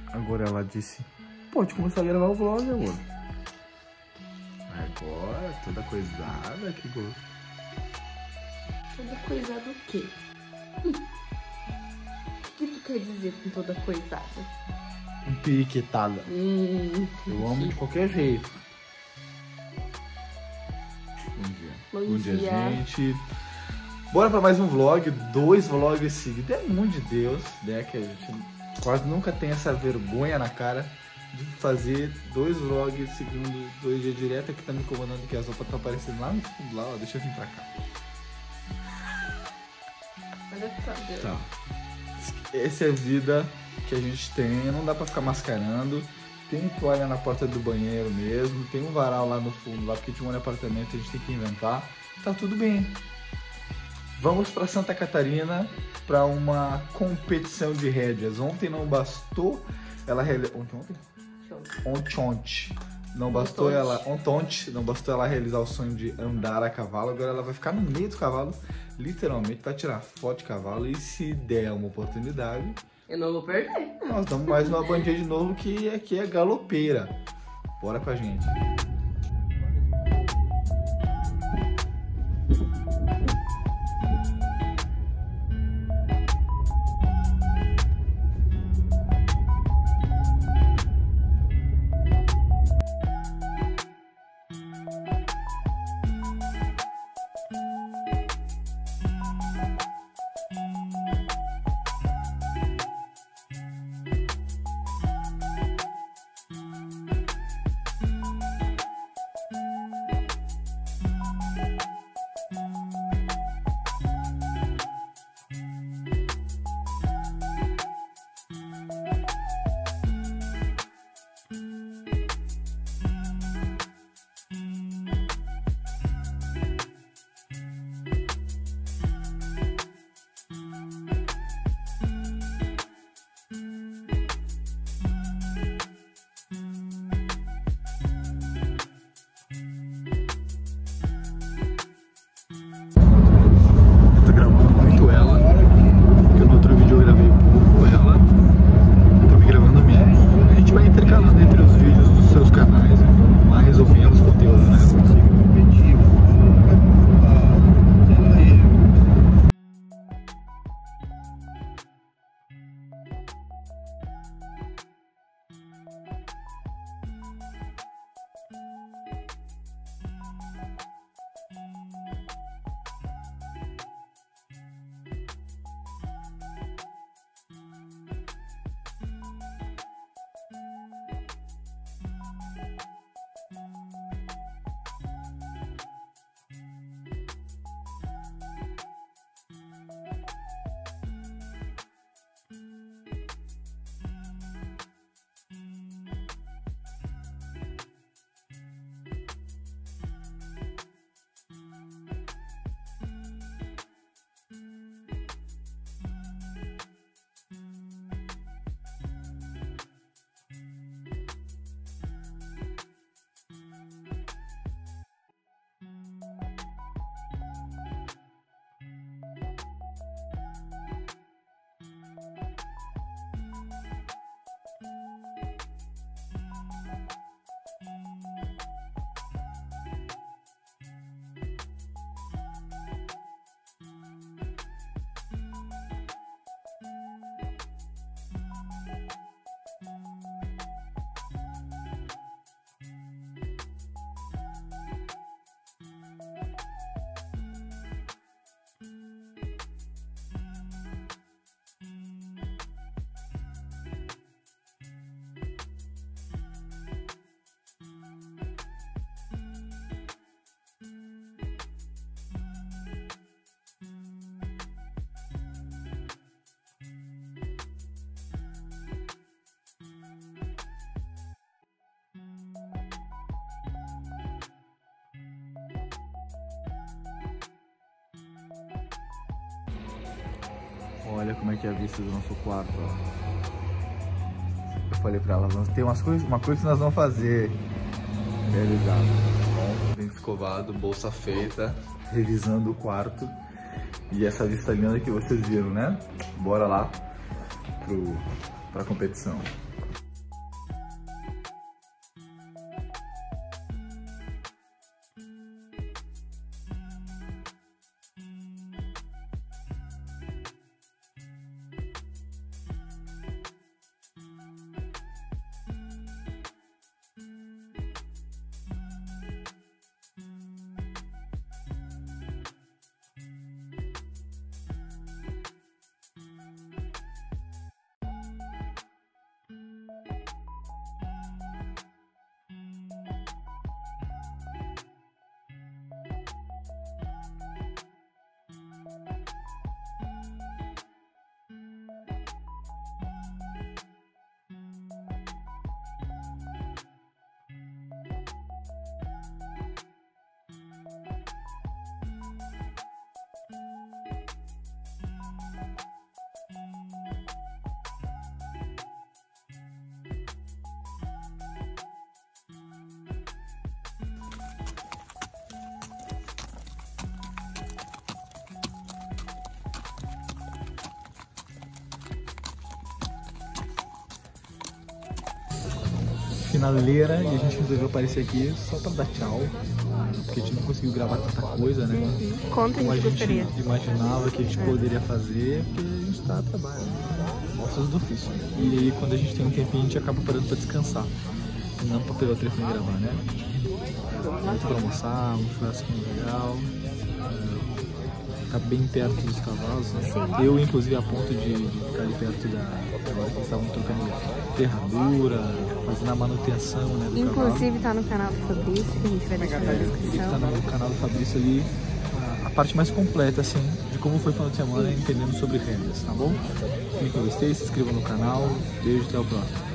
Agora ela disse, pode começar a gravar o vlog, amor. Agora, toda coisada, que gosto. Toda coisada o quê? O que tu quer dizer com toda coisada? Empiriquetada. Eu amo de qualquer jeito. Bom dia. Bom dia, gente. Bora pra mais um vlog, 2 vlogs seguidos. É muito de Deus, né? Que a gente quase nunca tem essa vergonha na cara de fazer 2 vlogs seguindo 2 dias direto. Que tá me incomodando que as roupas estão aparecendo lá no fundo, lá, ó. Deixa eu vir pra cá. Olha só, Deus. Tá. Essa é a vida que a gente tem, não dá pra ficar mascarando. Tem toalha na porta do banheiro mesmo, tem um varal lá no fundo, lá porque de um apartamento a gente tem que inventar. Tá tudo bem. Vamos pra Santa Catarina para uma competição de rédeas. Ontem não bastou ela Ontem não bastou ela realizar o sonho de andar a cavalo. Agora ela vai ficar no meio do cavalo, literalmente, para tirar foto de cavalo. E se der uma oportunidade, eu não vou perder. nós damos mais uma bandinha de novo, que aqui é galopeira. Bora com a gente. Olha como é que é a vista do nosso quarto, ó. Eu falei pra elas, vamos ter uma coisa que nós vamos fazer. Realizado. Bom, bem escovado, bolsa feita, revisando o quarto. E essa vista linda que vocês viram, né? Bora lá pra competição. finaleira e a gente resolveu aparecer aqui só pra dar tchau, porque a gente não conseguiu gravar tanta coisa, né? Conta, Como a gente gostaria. imaginava que a gente poderia fazer, porque a gente tá trabalhando, ossos do ofício. E aí quando a gente tem um tempinho a gente acaba parando pra descansar, não pra pegar o telefone e gravar, né? Muito pra almoçar, um churrasquinho legal. Ficar bem perto dos cavalos, né? Sim. Eu, inclusive, a ponto de ficar ali perto da hora que eles estavam trocando ferradura, fazendo a manutenção, né, do Inclusive tá no canal do Fabrício, que a gente vai deixar na descrição. Tá no canal do Fabrício ali, a parte mais completa, assim, de como foi o final de semana, entendendo sobre rendas, tá bom? Clique em gostei, se inscreva no canal, beijo, até o próximo.